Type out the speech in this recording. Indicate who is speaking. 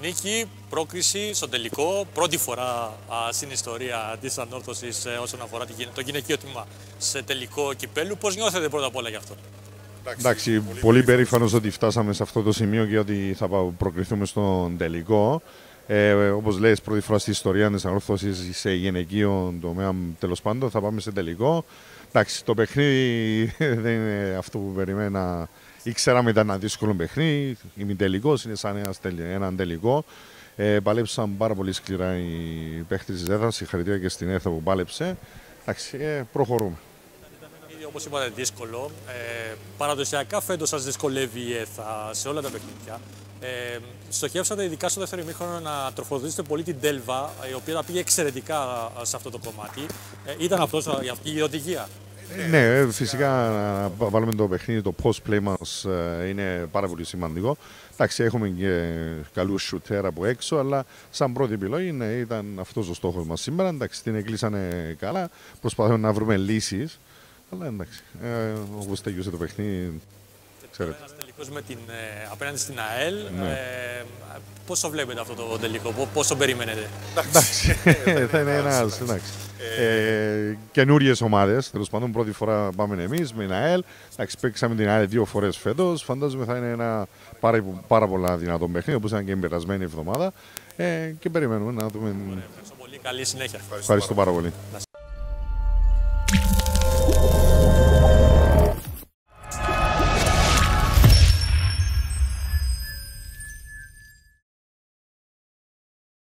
Speaker 1: νίκη, πρόκριση στο τελικό. Πρώτη φορά στην ιστορία της Ανόρθωσης όσον αφορά το γυναικείο τμήμα σε τελικό κυπέλου. Πώς νιώθετε πρώτα απ' όλα γι' αυτό?
Speaker 2: Εντάξει, πολύ περήφανος ότι φτάσαμε σε αυτό το σημείο και ότι θα προκριθούμε στον τελικό. Όπως λες, πρώτη φορά στη ιστορία της Ανόρθωσης σε γυναικείο τομέα, τέλος πάντων, θα πάμε σε τελικό. Εντάξει, το παιχνίδι δεν είναι αυτό που περιμένα. Ήξεραμε ήταν ένα δύσκολο παιχνίδι. Ημιτελικός είναι σαν έναν τελικό. Παλέψαν πάρα πολύ σκληρά οι παίχτες της ΕΘΑ. Συγχαρητήρια και στην ΕΘΑ που πάλεψε. Εντάξει, προχωρούμε.
Speaker 1: Όπως είπατε, δύσκολο. Παραδοσιακά φέτος σας δυσκολεύει η ΕΘΑ σε όλα τα παιχνίδια. Στοχεύσατε ειδικά στο δεύτερο ημίχρονο να τροφοδοτήσετε πολύ την Τέλβα, η οποία τα πήγε εξαιρετικά σε αυτό το κομμάτι. Ήταν αυτή η οδηγία?
Speaker 2: Ναι, φυσικά να βάλουμε το παιχνίδι, το post-play μας είναι πάρα πολύ σημαντικό. Εντάξει, έχουμε και καλούς σουτέρ από έξω, αλλά σαν πρώτη επιλογή ναι, ήταν αυτός ο στόχος μας σήμερα. Εντάξει, την εκλείσανε καλά, προσπαθούμε να βρούμε λύσεις, αλλά εντάξει, όπως τελειώσε το παιχνίδι, ξέρετε.
Speaker 1: Ένας τελικός απέναντι στην ΑΕΛ. Ναι. Πώς το βλέπετε αυτό το τελικό, πώς το περιμένετε?
Speaker 2: Εντάξει, θα είναι ένας, εντάξει. Καινούριες ομάδες, τέλος πάντων, πρώτη φορά πάμε εμείς με την ΑΕΛ. Εντάξει, παίξαμε την ΑΕΛ 2 φορές φέτος. Φαντάζομαι θα είναι ένα πάρα πολλά δυνατό παιχνίδι, όπως ήταν και την περασμένη εβδομάδα. Και περιμένουμε να δούμε.
Speaker 1: Ευχαριστώ πολύ, καλή συνέχεια.
Speaker 2: Ευχαριστώ πάρα πολύ.